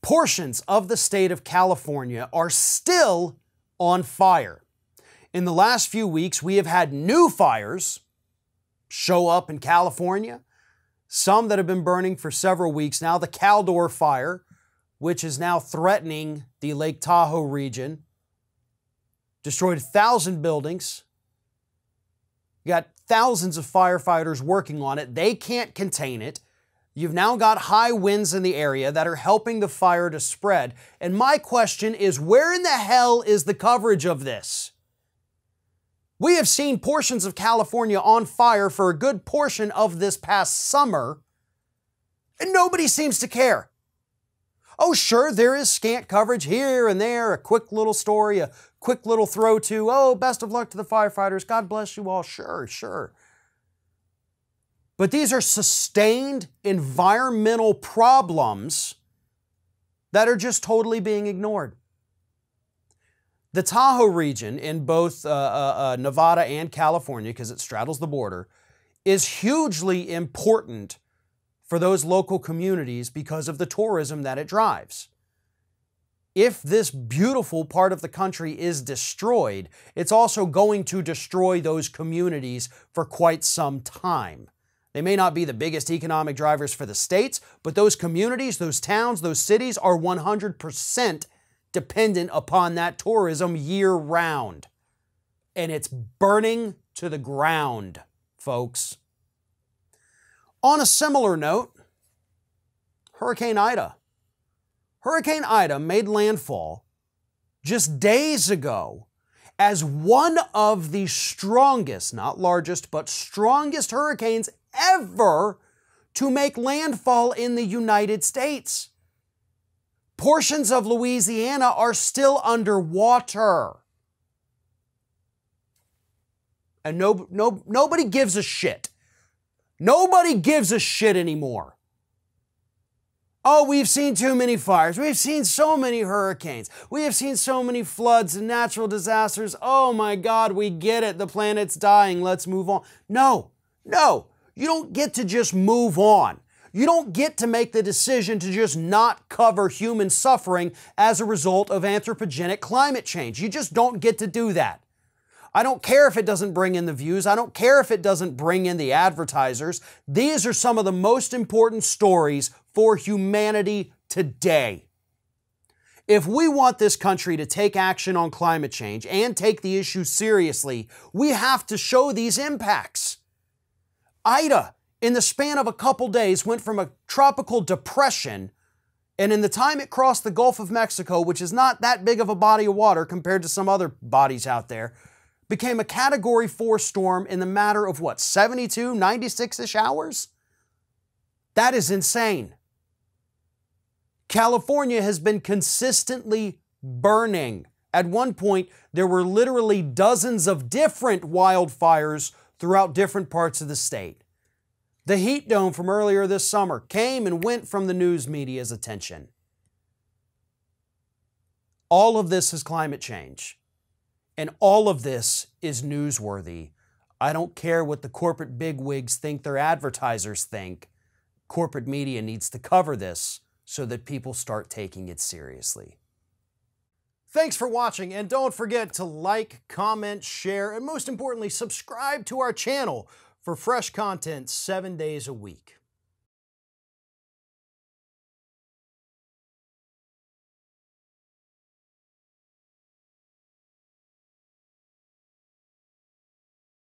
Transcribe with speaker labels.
Speaker 1: Portions of the state of California are still on fire. In the last few weeks, we have had new fires show up in California, some that have been burning for several weeks now. The Caldor Fire, which is now threatening the Lake Tahoe region, destroyed 1,000 buildings. You got thousands of firefighters working on it. They can't contain it. You've now got high winds in the area that are helping the fire to spread. And my question is, where in the hell is the coverage of this? We have seen portions of California on fire for a good portion of this past summer, and nobody seems to care. Oh, sure, there is scant coverage here and there, a quick little story, a quick little throw to, oh, best of luck to the firefighters, God bless you all, sure. But these are sustained environmental problems that are just totally being ignored. The Tahoe region in both Nevada and California, because it straddles the border, is hugely important for those local communities because of the tourism that it drives. If this beautiful part of the country is destroyed, it's also going to destroy those communities for quite some time. They may not be the biggest economic drivers for the states, but those communities, those towns, those cities are 100% dependent upon that tourism year-round. And it's burning to the ground, folks. On a similar note, Hurricane Ida. Hurricane Ida made landfall just days ago as one of the strongest, not largest, but strongest hurricanes ever to make landfall in the United States. Portions of Louisiana are still underwater. And nobody gives a shit. Nobody gives a shit anymore. Oh, we've seen too many fires. We've seen so many hurricanes. We have seen so many floods and natural disasters. Oh my God, we get it. The planet's dying. Let's move on. No. You don't get to just move on. You don't get to make the decision to just not cover human suffering as a result of anthropogenic climate change. You just don't get to do that. I don't care if it doesn't bring in the views. I don't care if it doesn't bring in the advertisers. These are some of the most important stories for humanity today. If we want this country to take action on climate change and take the issue seriously, we have to show these impacts. Ida, in the span of a couple days, went from a tropical depression, and in the time it crossed the Gulf of Mexico, which is not that big of a body of water compared to some other bodies out there, became a Category 4 storm in the matter of, 72, 96-ish hours? That is insane. California has been consistently burning. At one point, there were literally dozens of different wildfires throughout different parts of the state. The heat dome from earlier this summer came and went from the news media's attention. All of this is climate change. And all of this is newsworthy. I don't care what the corporate bigwigs think their advertisers think. Corporate media needs to cover this so that people start taking it seriously. Thanks for watching, and don't forget to like, comment, share, and most importantly, subscribe to our channel for fresh content 7 days a week.